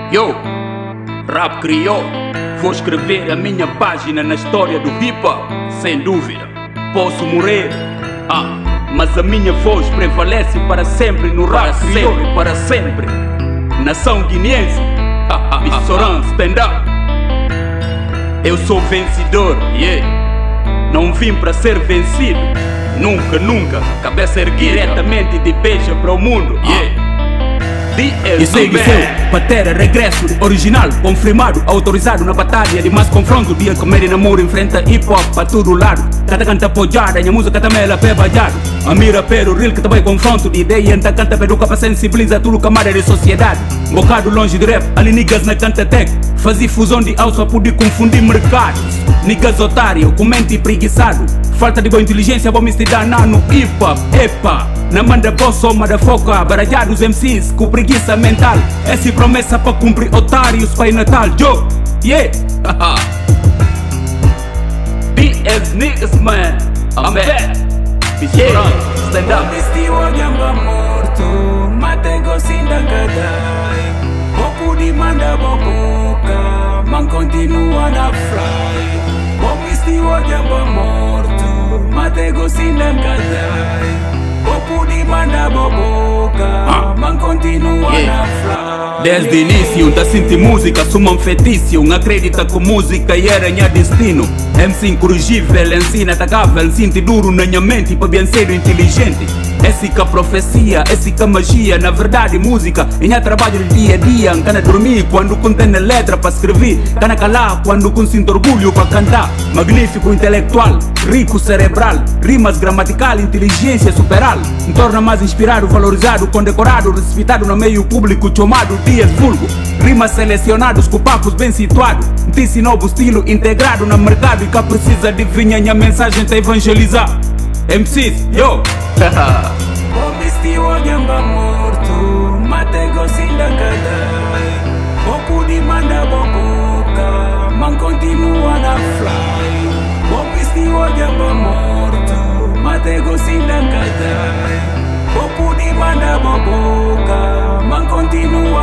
Yo, rap criou. Vou escrever a minha página na história do hip hop. Sem dúvida, posso morrer, mas a minha voz prevalece para sempre no rap criou. Para sempre, nação guineense, Missoran, stand up. Eu sou vencedor, não vim para ser vencido. Nunca, nunca, cabeça erguida, diretamente de beija para o mundo, E segue seu, patera, regresso, original, confirmado, autorizado na batalha de mais confronto. Dia comer e namoro, enfrenta hip hop para todo lado. Cada canta apoiada, minha música também ela é bajado. A mira pero real que também confronto de ideia, enta canta peruca para sensibiliza tudo camada de sociedade. Bocado longe de rap, ali niggas na canta tech. Fazia fusão de alça, poder confundir mercados. Niggas otário, com mente preguiçado. Falta de boa inteligência, vou me estudar no hip hop, epa. Na manda boss ou motherfucker, barajados MCs com preguiça mental. Essa promessa para cumprir otários, Pai Natal, Joe, BS niggas, man, I'm back, stand up. Peristiwa jamba morto, mate gosinda kadai. Bopu di manda bobuka, man continua na fly. Peristiwa jamba morto, mate gosinda kadai. Bopu di manda bobuka, man continua na fly. Desde o início, da sinti música, suma fetício. Acredita que música era minha destino. MC incorrigível, ensina atacável. Sinto duro na minha mente, para bem ser inteligente. Essa que a profecia, essa que a magia. Na verdade, música é minha trabalho de dia a dia. Cana dormir quando contém letra para escrever. Cana calar quando sinto orgulho para cantar. Magnífico intelectual, rico cerebral. Rimas gramatical, inteligência superal. Me torna mais inspirado, valorizado, condecorado, respeitado no meio público, chamado dias vulgo. Rimas selecionados com papos bem situados. Disse novo estilo integrado no mercado. E que precisa adivinhar minha mensagem para evangelizar. MCs, yo! Peristiwa jamba morto, mate gosinda kadai. Bopu di manda bobuka, man continua na fly. Peristiwa jamba morto, mate gosinda kadai. Bopu di manda bobuka, man continua